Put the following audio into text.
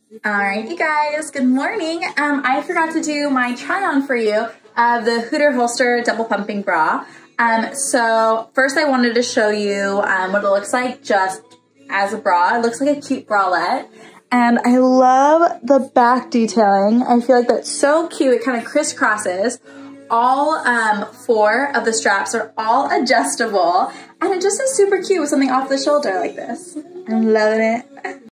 Alright, you guys, good morning. I forgot to do my try-on for you of the Hooter Holster double pumping bra. So first I wanted to show you what it looks like just as a bra. It looks like a cute bralette. And I love the back detailing. I feel like that's so cute. It kind of crisscrosses. All 4 of the straps are all adjustable. And it just is super cute with something off the shoulder like this. I'm loving it.